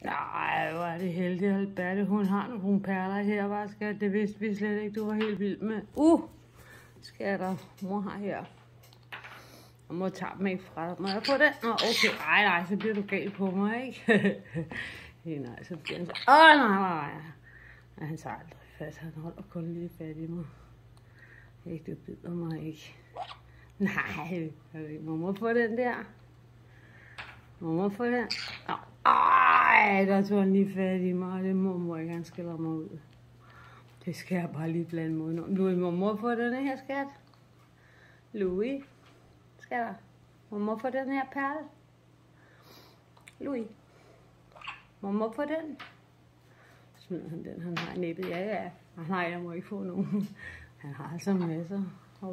Nej, hvor er det heldigt, Alberte. Hun har nogle perler her, var skat. Det vidste vi slet ikke, du var helt vild med. Skatter. Mor har her. Og mor tager dem ikke fra dig. Må jeg få den? Nå, okay. Nej, så bliver du galt på mig, ikke? Nej, så bliver han så... Nej. Men han tager aldrig fat. Han holder kun lige fat i mig. Ikke, du bider mig ikke. Nej, må man få den der? Må man få den? Ej, der tog han lige fat i mig, og det må ikke, han skiller mig ud. Det skal jeg bare lige blande mod. Louis, må mor få den her, skat? Louis, skatter, må mor få den her perle? Louis, må mor få den? Smider han den, han har i næbbet, ja. Nej, jeg må ikke få nogen. Han har altså masser.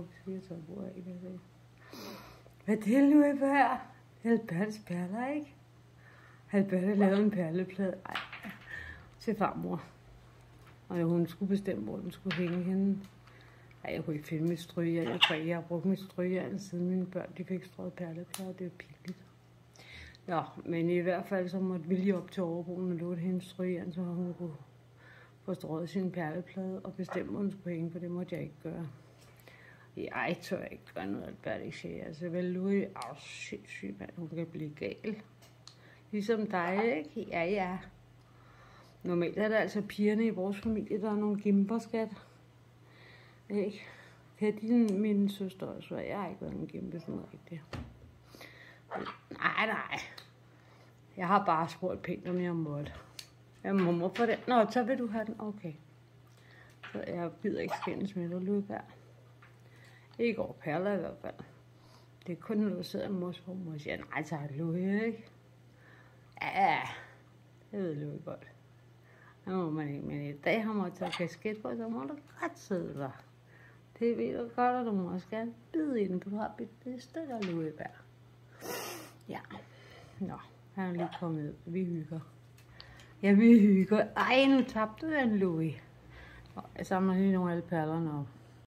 Hvad er det, Louis, her? Albertes perler, ikke? Alberte lavede en perleplade. Til farmor. Og hun skulle bestemme, hvor den skulle hænge henne. Jeg kunne ikke finde mit strygejern. Jeg har brugt mit strygejern, siden mine børn de fik strøget perleplader. Det er jo pinligt. Ja, men i hvert fald så måtte vi lige op til overboen og låne hendes strygejern, så hun kunne få strøget sin perleplade og bestemme, hvor den skulle hænge, for det måtte jeg ikke gøre. Jeg tør ikke gøre noget, Albert ikke siger. Altså, vel, Louis, sindssygt, mand, hun kan blive gal. Ligesom dig, ikke? Ja. Normalt er det altså pigerne i vores familie, der er nogle gimper, skat. Ikke? Det er min søster også, og jeg har ikke været en gimpe sådan rigtigt. Nej. Jeg har bare spurgt pænt, om jeg måtte. Jeg må få den. Nå, så vil du have den. Okay. Så jeg gider ikke skændes med dig, Louis Berg. Ikke over perler i hvert fald. Det er kun, når du sidder med mors mor og siger, nej, tager Louis, ikke? Ja, det ved Louis godt. Det må man ikke, men i dag har man taget kasket på, så må du godt sidde der. Det ved du godt, og du må også gerne bide i den, for du har bidt stykker, Louis Berg. Ja, nå, han er lige kommet ud. Vi hygger. Ja, vi hygger. Ej, nu tabte du den, Louis. Jeg samler lige nogle af alle perlerne op.